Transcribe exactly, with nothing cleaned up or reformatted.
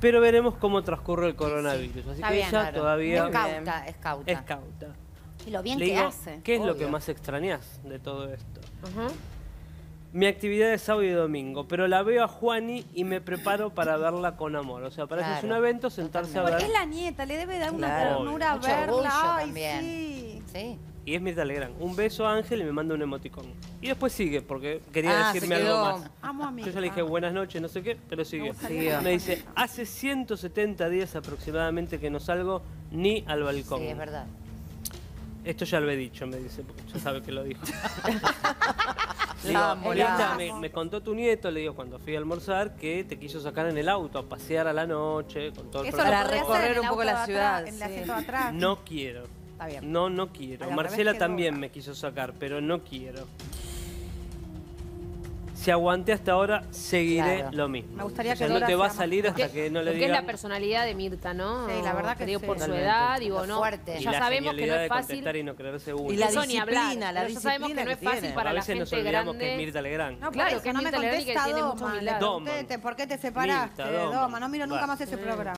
Pero veremos cómo transcurre el coronavirus. Así Está que bien, ella Claro. todavía Es cauta, es cauta. es cauta. Y lo bien Le que digo, hace. ¿qué es lo obvio. que más extrañas de todo esto? Ajá. Mi actividad es sábado y domingo, pero la veo a Juani y me preparo para verla con amor. O sea, para eso es un Claro, evento, sentarse a Porque ver. es la nieta, le debe dar una Claro. ternura Mucho verla. orgullo Ay, también. sí. Sí. Y es Mirta Legrand. Un beso a Ángel y me manda un emoticón. Y después sigue, porque quería Ah, decirme se algo quedó. más. Amo a mí. Yo ya le dije buenas noches, no sé qué, pero sigue. Siguió. Me dice, hace ciento setenta días aproximadamente que no salgo ni al balcón. Sí, es verdad. Esto ya lo he dicho, me dice, porque ya sabe que lo dijo. Le digo, La amo, la Mirta, amo. me, me contó tu nieto, le digo, cuando fui a almorzar, que te quiso sacar en el auto a pasear a la noche, con todo el Eso programa. lo Para podría hacer recorrer en el un poco auto la de ciudad, atrás, En el sí. asiento de atrás. No quiero. Está bien. No, no quiero. Al revés Marcela que también Dora. me quiso sacar, pero no quiero. Si aguanté hasta ahora, seguiré Claro. lo mismo. Me gustaría O sea, que no Dora te va a sea más salir fuerte. hasta que no le Porque es digan. la personalidad de Mirta, ¿no? Sí, la verdad que digo, sí. por su Totalmente. edad, digo, Lo no. fuerte. y Ya la sabemos que no genialidad es de fácil. contestar y no creerse uno. Y la Eso ni hablar, disciplina, la pero ya sabemos que disciplina no es que fácil tiene. para a la veces nos gente olvidamos que es grande. Mirta Legrand. No, por Claro, eso, que no me Mirta Legrand y que contesta tiene Doma. mucha le humildad. pregunté, Doman. ¿te- ¿Por qué te separás? Mirta, de Doman. Doma. No miro nunca Va. más ese programa.